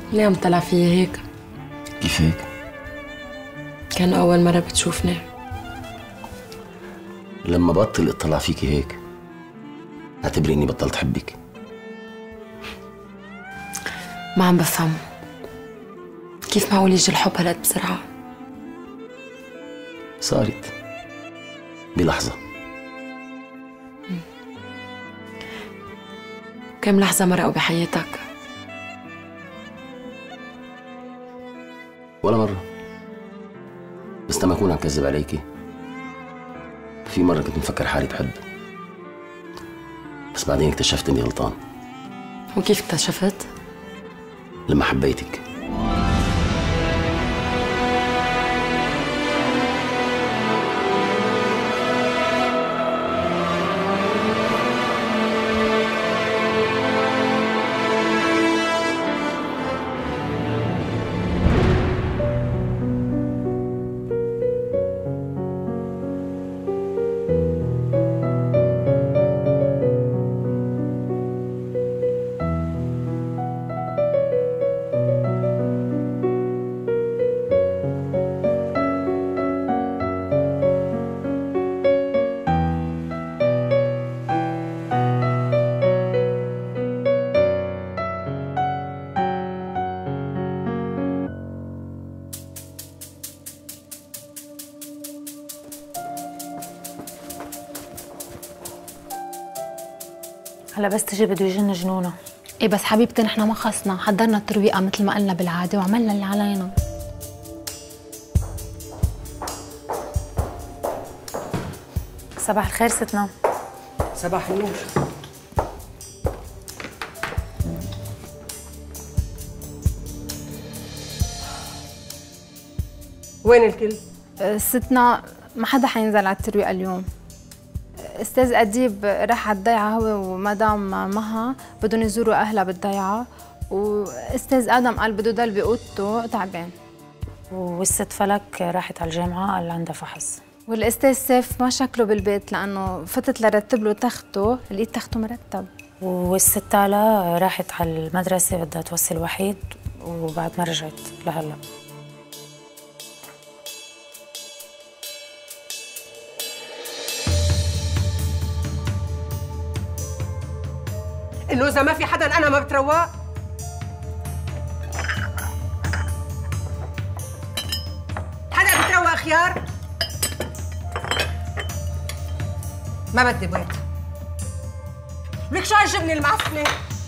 ليه عم طلع فيي هيك؟ كيف هيك؟ كان أول مرة بتشوفني. لما بطل اطلع فيكي هيك اعتبري اني بطلت حبك. ما عم بفهم كيف معقول يجي الحب هالقد بسرعة؟ صارت بلحظة. كم لحظة مرقوا بحياتك؟ ولا مرة، بس لما أكون عم كذب عليكي. في مرة كنت مفكر حالي بحب، بس بعدين اكتشفت إني غلطان. وكيف اكتشفت؟ لما حبيتك. هلا بس تجي بده يجن جنونه. ايه بس حبيبتي نحن ما خصنا، حضرنا الترويقه مثل ما قلنا بالعاده وعملنا اللي علينا. صباح الخير ستنا. صباح النور. وين الكل؟ ستنا ما حدا حينزل على الترويقه اليوم. استاذ اديب راح على الضيعه هو ومدام مها بدهم يزوروا اهلها بالضيعه، واستاذ ادم قال بده يضل باوضته تعبان. والست فلك راحت على الجامعه قال عندها فحص. والاستاذ سيف ما شكله بالبيت لانه فتت لرتب له تخته، لقيت تخته مرتب. والست تالا راحت على المدرسه بدها توصل وحيد وبعد ما رجعت لهلا. انه اذا ما في حدا انا ما بتروق. حدا بتروق خيار؟ ما بدي بيض. لك شو هالجبنه المعفنه؟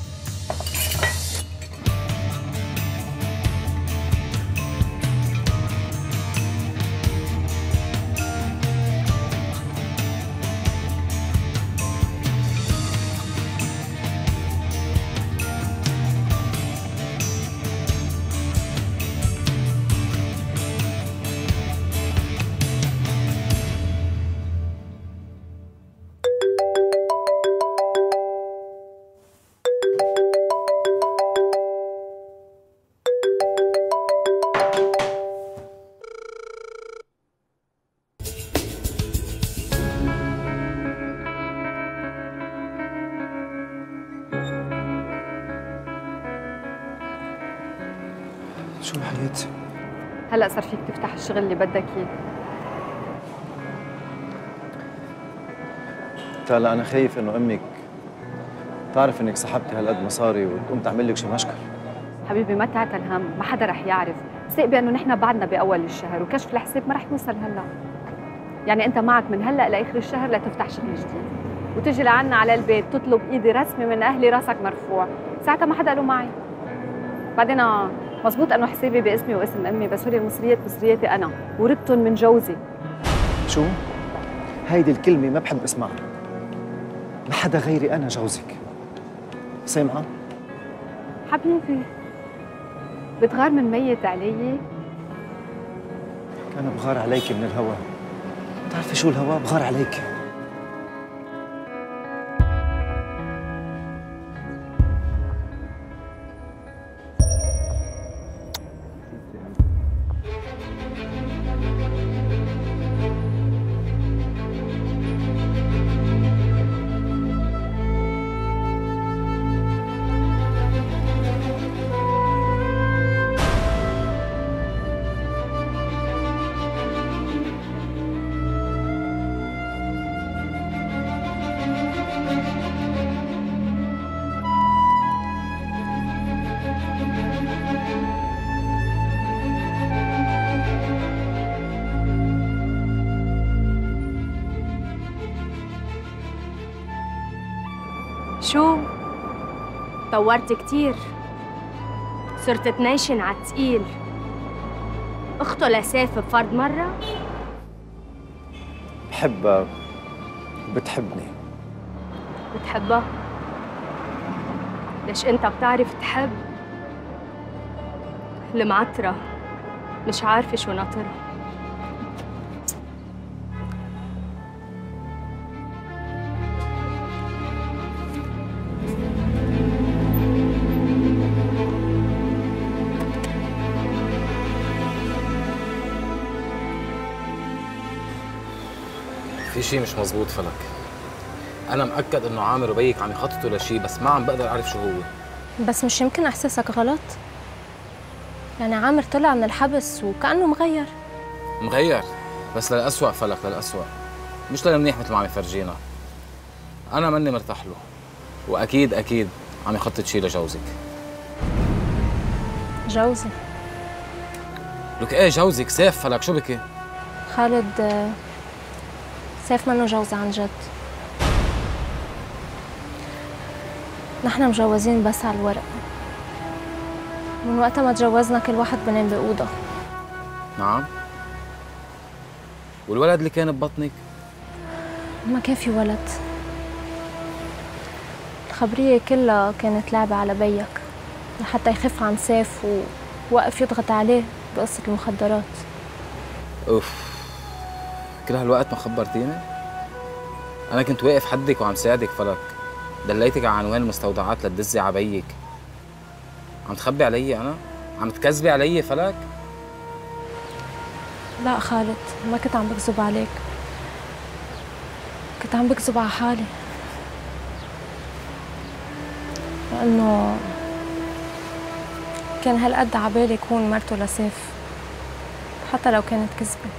شو حياتي؟ هلا صار فيك تفتح الشغل اللي بدك اياه. تالا أنا خايف إنه أمك تعرف إنك سحبتي هالقد مصاري وتقوم تعمل لك شي مشكل. حبيبي ما تعتل هم، ما حدا رح يعرف، ثق انه نحن بعدنا باول الشهر وكشف الحساب ما رح يوصل هلا. يعني انت معك من هلا لاخر الشهر لتفتح شغل جديد وتجي لعنا على البيت تطلب ايدي رسمي من اهلي راسك مرفوع، ساعتها ما حدا له معي. بعدين مزبوط انه حسابي باسمي واسم امي، بس هولي المصريات مصرياتي انا ورثتهم من جوزي. شو؟ هيدي الكلمة ما بحب اسمعها. ما حدا غيري أنا جوزك. سامعة؟ حبيبي بتغار من ميت علي؟ أنا بغار عليك من الهوا. بتعرفي شو الهوا؟ بغار عليك. شو؟ طورت كتير، صرت تنيشن عالتقيل. اخته لسيف بفرد مرة؟ بحبها وبتحبني. بتحبها؟ ليش انت بتعرف تحب؟ المعترة مش عارفة شو ناطرها. في شيء مش مزبوط فلك. أنا مأكد إنه عامر وبيك عم يخططوا لشيء، بس ما عم بقدر أعرف شو هو. بس مش يمكن إحساسك غلط؟ يعني عامر طلع من الحبس وكأنه مغير. مغير بس للأسوأ فلك، للأسوأ، مش للمنيح مثل ما عم يفرجينا. أنا ماني مرتاح له، وأكيد أكيد عم يخطط شيء لجوزك. جوزي؟ لك إيه جوزك؟ سيف فلك، شو بكي؟ خالد، سيف منه جوزي عن جد. نحن مجوزين بس على الورق. من وقت ما تجوزنا كل واحد بنام بأوضة. نعم؟ والولد اللي كان ببطنك؟ ما كان في ولد. الخبرية كلها كانت لعبة على بيك لحتى يخف عن سيف ووقف يضغط عليه بقصة المخدرات. اوف، كل هالوقت ما خبرتيني؟ أنا كنت واقف حدك وعم ساعدك فلك، دليتك على عنوان المستودعات لتدزي على بيك. عم تخبي علي أنا؟ عم تكذبي علي فلك؟ لا خالد، ما كنت عم بكذب عليك، كنت عم بكذب على حالي، لأنه كان هالقد عبالي يكون مرته لسيف حتى لو كانت كذبة،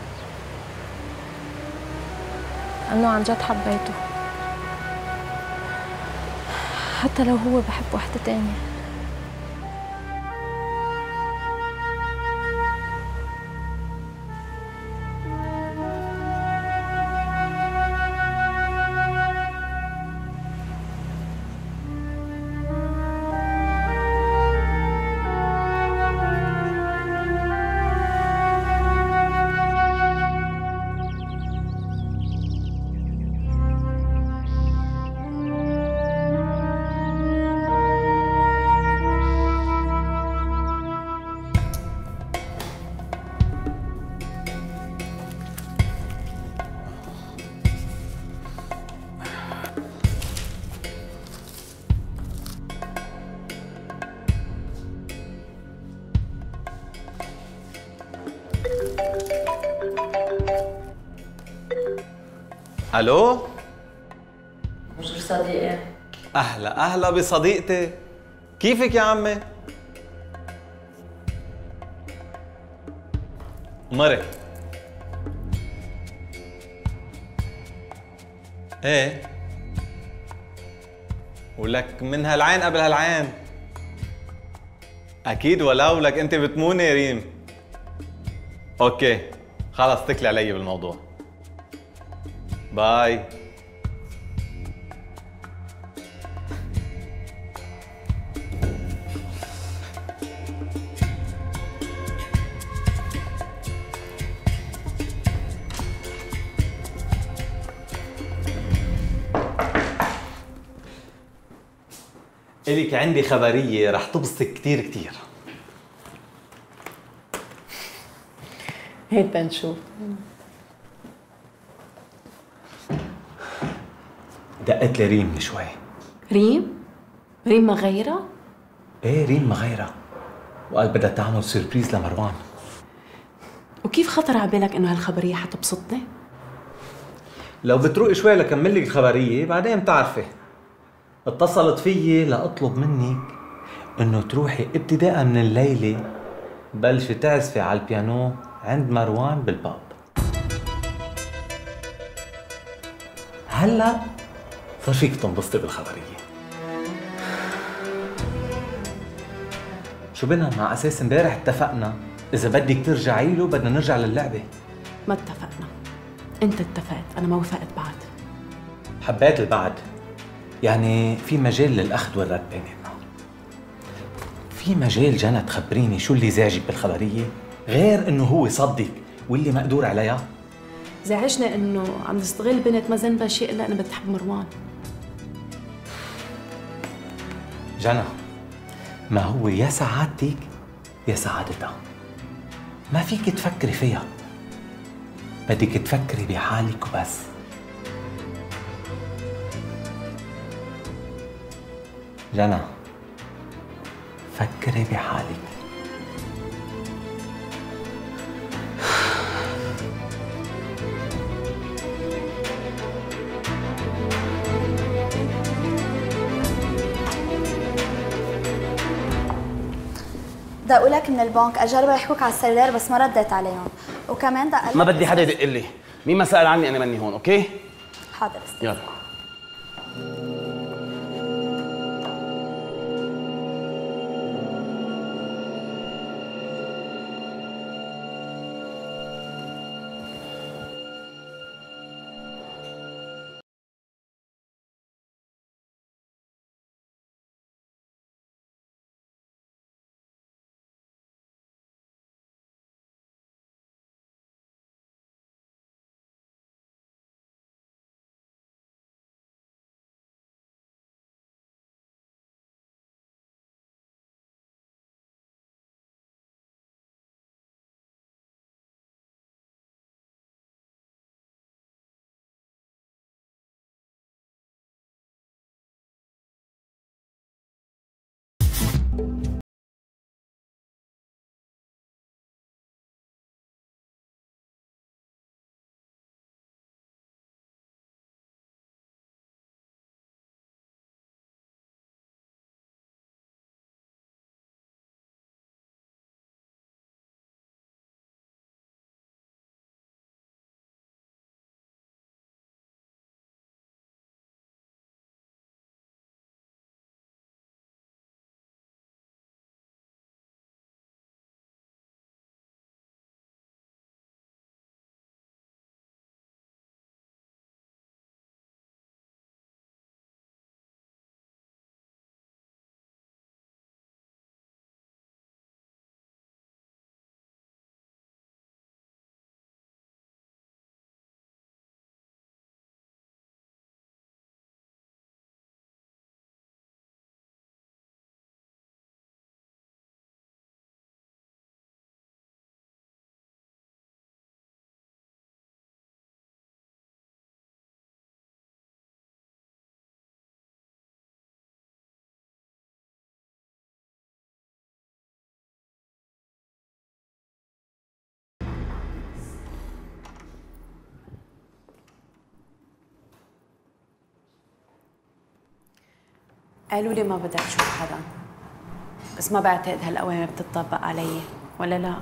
لأنه عن جد حبيته حتى لو هو بحب وحدة تانية. الو بونجور صديقي. اهلا اهلا بصديقتي، كيفك يا عمي؟ مري ايه ولك من هالعين قبل هالعين اكيد، ولو لك انت بتموني يا ريم. اوكي خلص اتكلي علي بالموضوع. باي. إلك عندي خبرية رح تبسطك كتير كتير. هيك تنشوف. دقت لي ريم من شوي. ريم؟ ريم مغيرة؟ ايه ريم مغيرة، وقال بدها تعمل سيربريز لمروان. وكيف خطر على بالك انه هالخبرية حتبسطني؟ لو بتروقي شوي لكمل لك الخبرية بعدين بتعرفي. اتصلت فيي لأطلب منك انه تروحي ابتداء من الليلة بلشي تعزفي على البيانو عند مروان بالباب. هلا صار فيك تنبسطي بالخبرية. شو بنا مع اساس امبارح اتفقنا اذا بدك ترجعي له بدنا نرجع للعبة. ما اتفقنا، انت اتفقت، انا ما وافقت بعد. حبيت البعد، يعني في مجال للأخذ والرد بيننا. في مجال جنى تخبريني شو اللي زعجك بالخبرية غير إنه هو صدق واللي مقدور عليها؟ زعجنا إنه عم تستغل بنت ما ذنبها شيء إلا إنها بتحب مروان. جنى، ما هو يا سعادتك يا سعادتها. ما فيك تفكري فيها، بدك تفكري بحالك وبس. جنى، فكري بحالك. دقوا لك من البنك اجربوا يحكوك على السيلولار بس ما رديت عليهم، وكمان دق ما بدي حدا يدق لي، مين ما سأل عني انا مني هون، اوكي؟ حاضر استاذ. يلا. قالوا لي ما بدك تشوف حدا، بس ما بعتقد هالأوامر بتطبق علي، ولا لا؟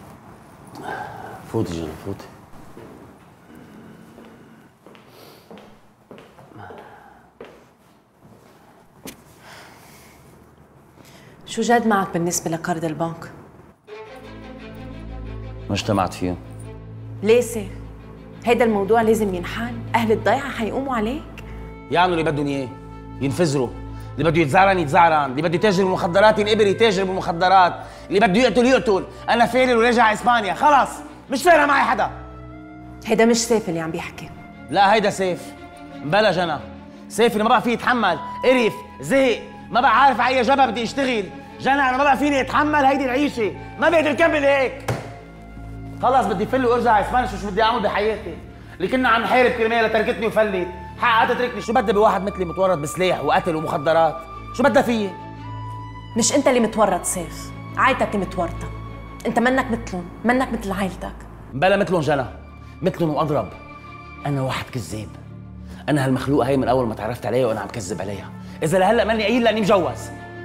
فوتي جنى فوتي. شو جد معك بالنسبة لقرض البنك؟ ما اجتمعت فيهم. ليه سيف؟ هيدا الموضوع لازم ينحل، أهل الضيعة حيقوموا عليك؟ يعني اللي بدهم اياه ينفذروا، اللي بده يتزعرن يتزعرن، اللي بده يتاجر بالمخدرات ينقبر يتاجر بالمخدرات، اللي بده يقتل يقتل، انا فارر ورجع اسبانيا، خلص مش فارقه معي حدا. هيدا مش سيف اللي عم بيحكي. لا هيدا سيف، مبلا جنى، سيف اللي ما بقى فيه يتحمل، قرف، زهق، ما بقى عارف على اي جبهه بدي اشتغل، جنى انا ما بقى فيني اتحمل هيدي العيشه، ما بقدر اكمل هيك. خلص بدي فل وارجع اسبانيا، شو بدي اعمل بحياتي؟ اللي كنا عم نحارب كرمالها تركتني وفلت، حقها تتركني، شو بدها بواحد مثلي متورط بسلاح وقتل ومخدرات؟ شو بدها فيي؟ مش انت اللي متورط سيف، عائلتك اللي متورطه، انت منك مثلهم، منك مثل عائلتك. بلا مثلهم جنى، مثلهم واضرب. انا واحد كذاب، انا هالمخلوقه هي من اول ما تعرفت عليها وانا عم كذب عليها، اذا لهلا ماني قايل لاني مجوز.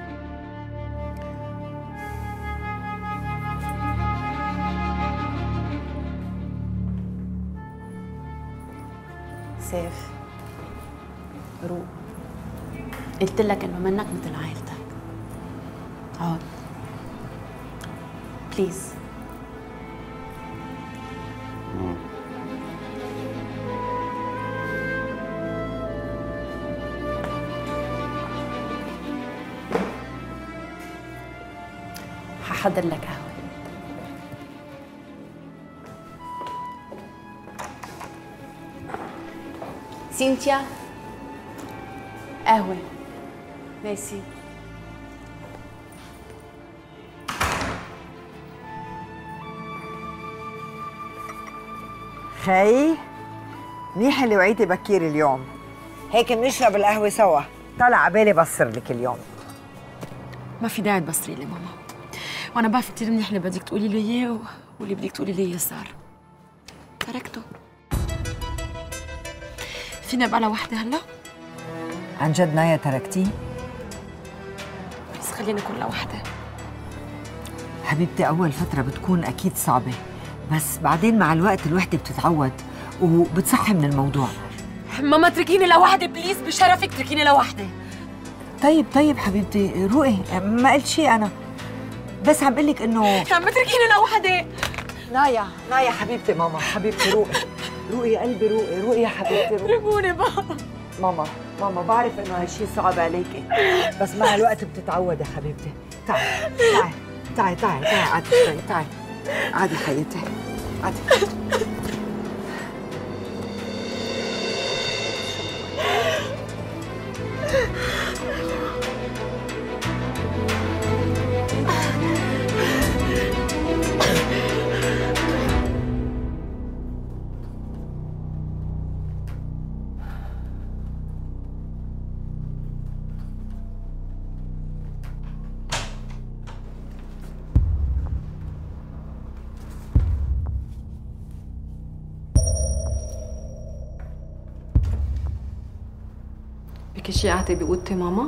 سيف روق، قلت لك انه منك مثل عائلتك. اقعد بليز. حضر لك قهوة. سينتيا، قهوة. ميرسي. خي منيح اللي وعيتي بكير اليوم، هيك بنشرب القهوة سوا. طلع عبالي بصر لك اليوم. ما في داعي تبصري لي ماما، وانا بعرف كثير منيح اللي بدك تقولي لي اياه واللي بدك تقولي لي اياه صار. تركته. فينا بقى لوحدي هلا؟ عن جد نايا تركتيه؟ بس خلينا نكون لوحدي. حبيبتي أول فترة بتكون أكيد صعبة، بس بعدين مع الوقت الوحدة بتتعود وبتصحي من الموضوع. ماما اتركيني لوحدي بليز، بشرفك اتركيني لوحدي. طيب حبيبتي روقي، ما قلت شيء أنا، بس عم قلك إنه عم اتركيني لوحدي. نايا حبيبتي، ماما حبيبتي روقي قلبي، روقي يا حبيبتي، روقي. رموني بابا. ماما بعرف إنه هالشيء صعب عليكي، بس مع الوقت بتتعود يا حبيبتي. تعي قعدي شوي، تعي قعدي حياتي، قعدي. بكي شي قاعدة بأوضتي ماما؟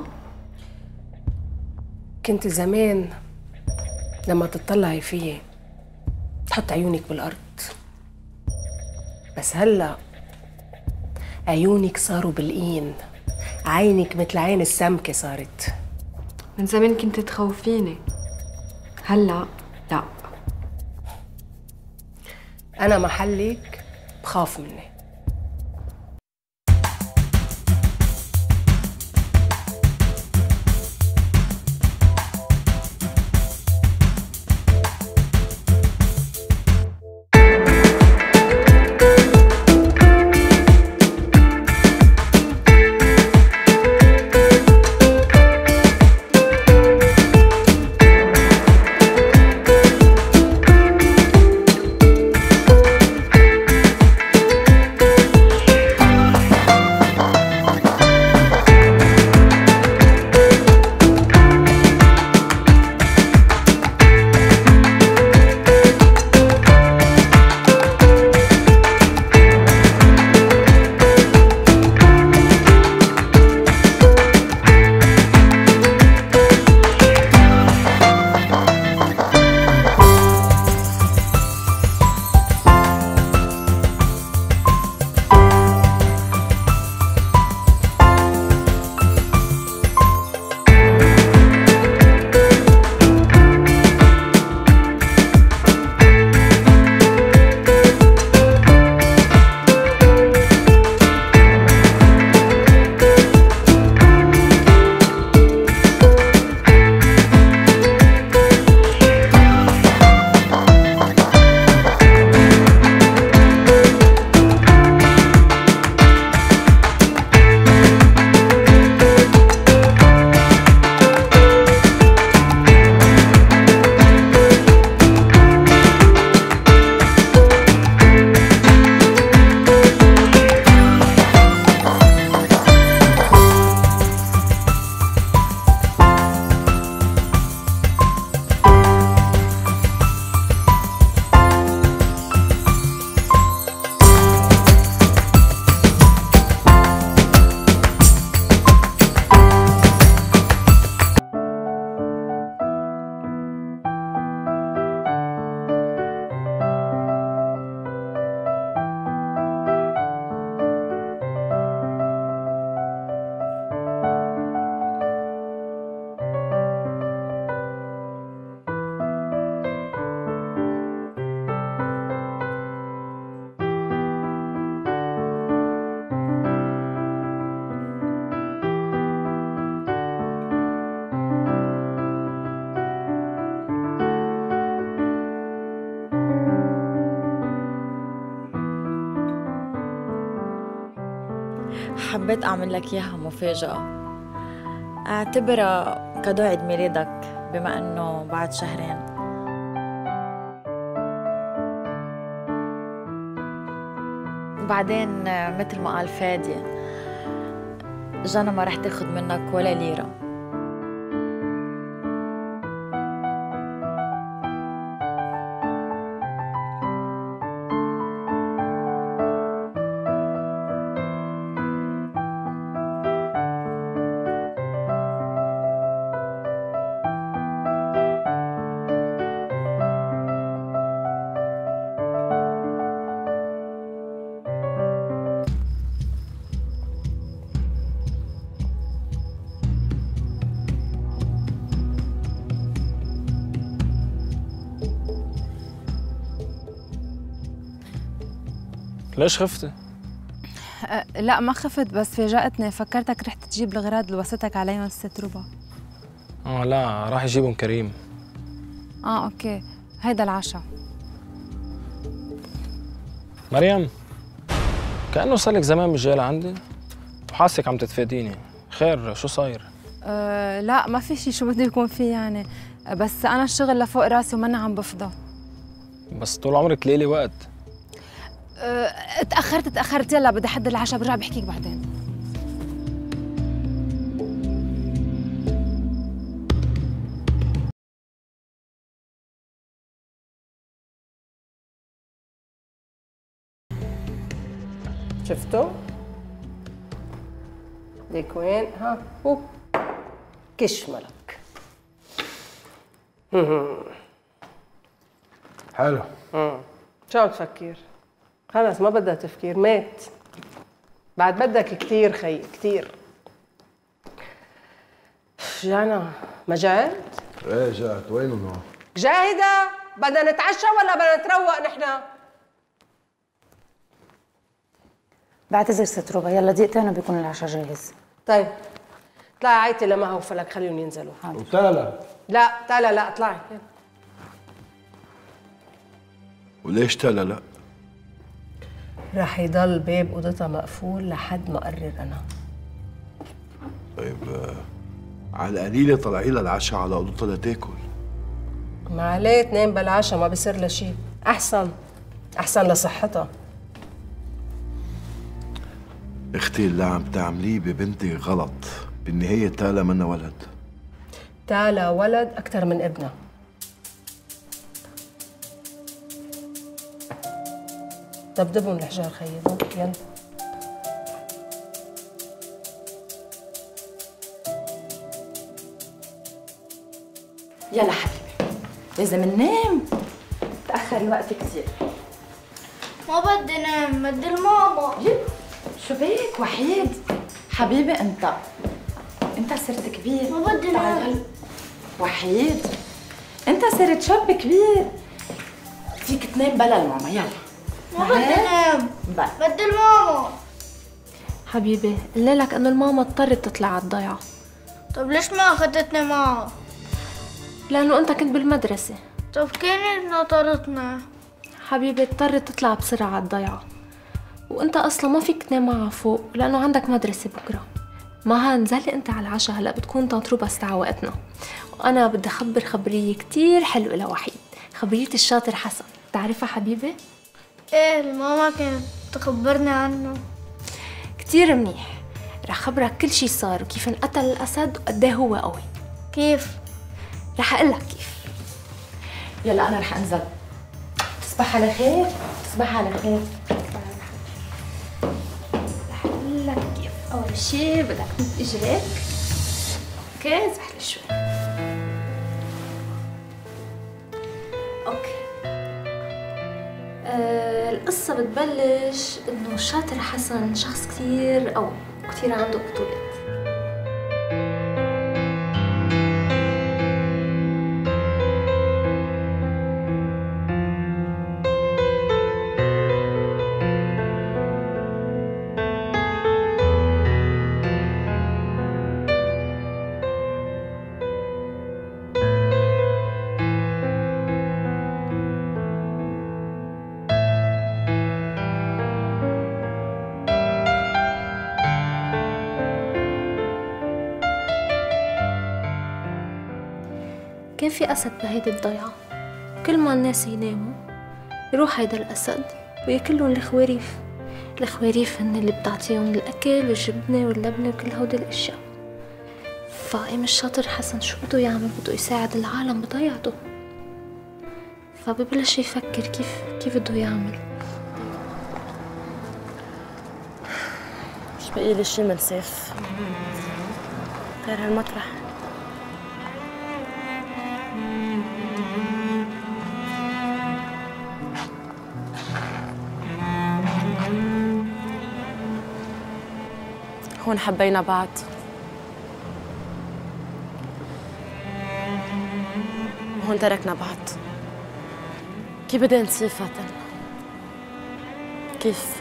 كنت زمان لما تطلعي فيي تحط عيونك بالأرض، بس هلا عيونك صاروا بالإين، عينك مثل عين السمكة صارت. من زمان كنت تخوفيني، هلا لا. أنا محلك بخاف مني. حبيت أعمل لك إياها مفاجأة. اعتبرها كادو عيد ميلادك بما إنه بعد شهرين. وبعدين مثل ما قال فادي، جانا ما رح تاخد منك ولا ليرة. ليش خفتي؟ لا ما خفت، بس فاجأتني، فكرتك رحت تجيب الغراض اللي وصيتك عليهم الست ربع. لا، راح يجيبهم كريم. اوكي، هيدا العشاء. مريم، كأنه صار لك زمان مش جاي لعندي وحاسك عم تتفاديني. خير، شو صاير؟ لا ما في شيء، شو بده يكون في يعني، بس أنا الشغل لفوق راسي وماني عم بفضى. بس طول عمرك ليلي وقت. تأخرت، يلا بدي أحضر العشاء، برجع بحكيك بعدين. شفتوا؟ ليك وين؟ ها هو كشملك. حلو. شو عم تفكر؟ خلص ما بدها تفكير، مات. بعد بدك كتير خيي، كتير. جانا، ما جعت؟ ايه جعت، وين النار؟ جاهدة، بدنا نتعشى ولا بدنا نتروق نحن؟ بعتذر ست ربع، يلا دقيقتين وبيكون العشاء جاهز. طيب اطلعي عيتي لمها وفلك، خليهم ينزلوا. وتالا؟ لا تالا لا، اطلعي. وليش تالا لا؟ راح يضل باب اوضتها مقفول لحد ما اقرر انا. طيب على القليله طلعي لها العشاء على اوضتها لتاكل. ما عليه، تنام بالعشاء ما بصير لها شيء. احسن لصحتها. اختي اللي عم تعمليه ببنتك غلط، بالنهايه تالا منها ولد. تالا ولد اكثر من ابنها. دبدبهم الحجار خيي، يلا. يلا حبيبي، لازم ننام، تأخري وقت كثير. ما بدي نام، بدي الماما. شو بيك وحيد؟ حبيبي انت صرت كبير. ما بدي نام. وحيد، انت صرت شاب كبير، فيك تنام بلا الماما. يلا ما بدي نام، بدي الماما. حبيبي قلنا لك انه الماما اضطرت تطلع على الضيعة. طب ليش ما اخذتني معها؟ لانه انت كنت بالمدرسة. طب كانت نطرتنا. حبيبي اضطرت تطلع بسرعة على الضيعة، وانت اصلا ما فيك تنام معها فوق لانه عندك مدرسة بكرة. ما هنزلي انت على العشاء، هلا بتكون طنطروبة استعوقتنا، وانا بدي اخبر خبرية كتير حلوة لوحيد، خبرية الشاطر حسن. بتعرفها حبيبي؟ ايه، الماما كانت تخبرني عنه. كتير منيح، رح خبرك كل شي صار وكيف انقتل الاسد وقديه هو قوي. كيف؟ رح اقلك كيف. يلا انا رح انزل. تصبح على خير. تصبح على خير. رح اقول لك كيف. اول شي بدك تمد اجريك. اوكي، اسبح لي شوي. اوكي. القصة بتبلش انه الشاطر حسن شخص كتير قوي وكتير عنده بطولات. كان في أسد بهيدي الضيعة، كل ما الناس يناموا يروح هيدا الأسد وياكلهم الخواريف. الخواريف هن اللي بتعطيهم الأكل والجبنة واللبنة وكل هودي الأشياء. فقام الشاطر حسن شو بده يعمل؟ بده يساعد العالم بضيعته، فببلش يفكر كيف بده يعمل. مش بقي لي شي من سيف غير هالمطرح. هون حبينا بعض، وهون تركنا بعض. كيف بدي انسيه فاتن؟ كيف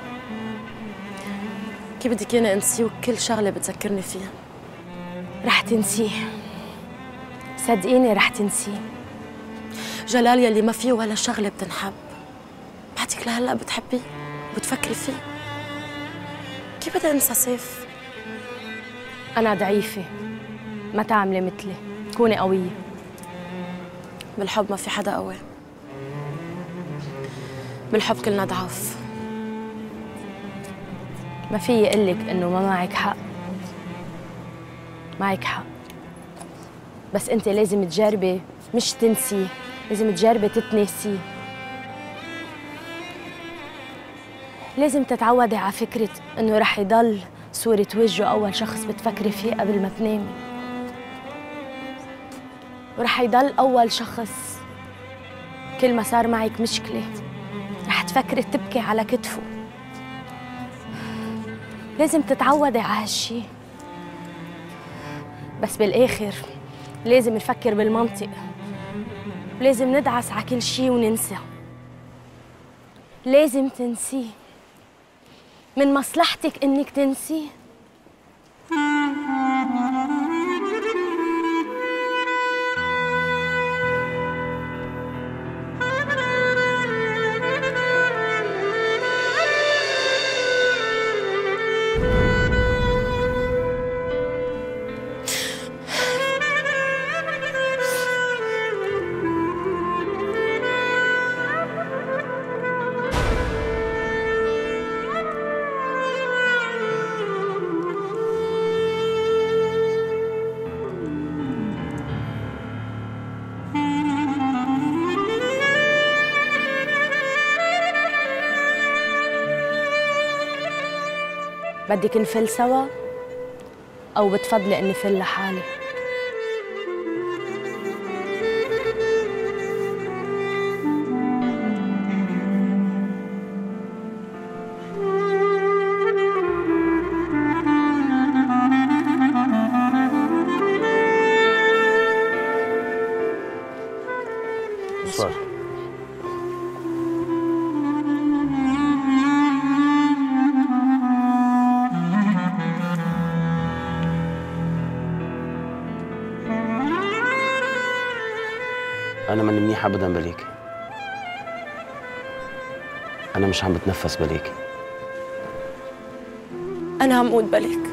بدك اياني انسيه وكل شغله بتذكرني فيها؟ رح تنسيه، صدقيني رح تنسيه. جلال يلي ما فيه ولا شغله بتنحب، بعدك لهلا بتحبيه وبتفكري فيه. كيف بدي انسى سيف؟ أنا ضعيفة، ما تعملي مثلي، كوني قوية. بالحب ما في حدا قوي، بالحب كلنا ضعاف. ما في قلك إنه ما معك حق، معك حق، بس أنت لازم تجربي مش تنسيه، لازم تجربي تتناسيه. لازم تتعودي على فكرة إنه رح يضل صورة وجهه أول شخص بتفكري فيه قبل ما تنامي، ورح يضل أول شخص كل ما صار معك مشكلة رح تفكري تبكي على كتفه. لازم تتعودي على هالشي، بس بالآخر لازم نفكر بالمنطق، لازم ندعس على كل شي وننسى. لازم تنسيه، من مصلحتك إنك تنسيه. بدك نفل سوا أو بتفضلي إني فل لحالي؟ صار أنا ماني منيح أبداً بليكي. أنا مش عم بتنفس بليكي. أنا عم أموت بليك.